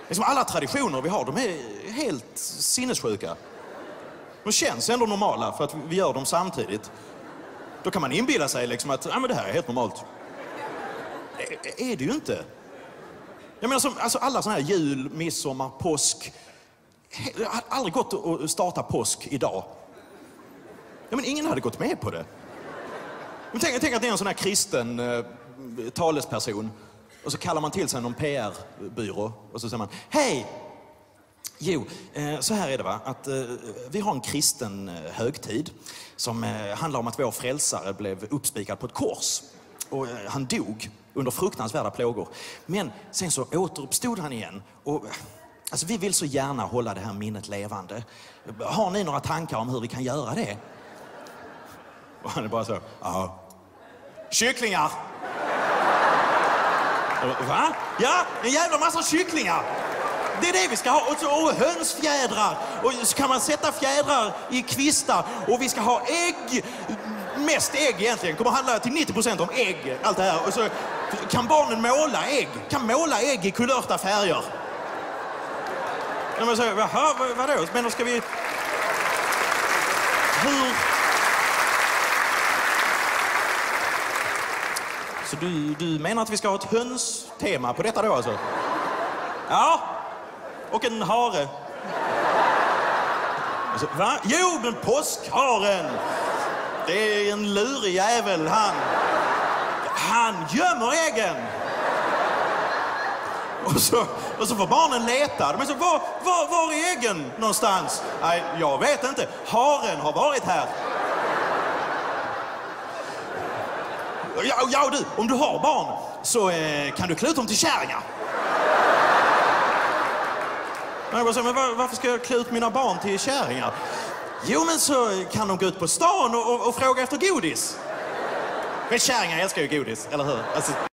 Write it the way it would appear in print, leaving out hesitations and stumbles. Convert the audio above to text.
Liksom alla traditioner vi har, de är helt sinnessjuka. De känns ändå normala för att vi gör dem samtidigt. Då kan man inbilla sig liksom att men det här är helt normalt. Är det ju inte. Jag menar, alltså alla såna här jul, midsommar, påsk. Det har aldrig gått att starta påsk idag. Ja, men ingen hade gått med på det. Men tänk att det är en sån här kristen talesperson. Och så kallar man till sig någon PR-byrå. Och så säger man, hej! Jo, så här är det va, att vi har en kristen högtid som handlar om att vår frälsare blev uppspikad på ett kors. Och han dog under fruktansvärda plågor. Men sen så återuppstod han igen. Och alltså, vi vill så gärna hålla det här minnet levande. Har ni några tankar om hur vi kan göra det? Och han är bara så, ja. Kycklingar! Va? Ja, en jävla massa kycklingar! Det är det vi ska ha. Och hönsfjädrar. Och så kan man sätta fjädrar i kvistar. Och vi ska ha ägg. Mest ägg egentligen. Kommer handla till 90% om ägg. Allt det här. Och så kan barnen måla ägg. Kan måla ägg i kulörta färger. Men så, jaha, vadå? Men då ska vi... Hur... Så du menar att vi ska ha ett hönstema på detta då alltså? Ja. Och en hare. Alltså, va? Jo, men påskharen. Det är en lurig jävel, han gömmer äggen. Och så får barnen leta. Men så, var är äggen någonstans? Nej, jag vet inte. Haren har varit här. Ja du, om du har barn så kan du klä ut dem till kärringar. Men varför ska jag klä ut mina barn till kärringar? Jo, men så kan de gå ut på stan och fråga efter godis. Men kärringar älskar ju godis, eller hur? Alltså,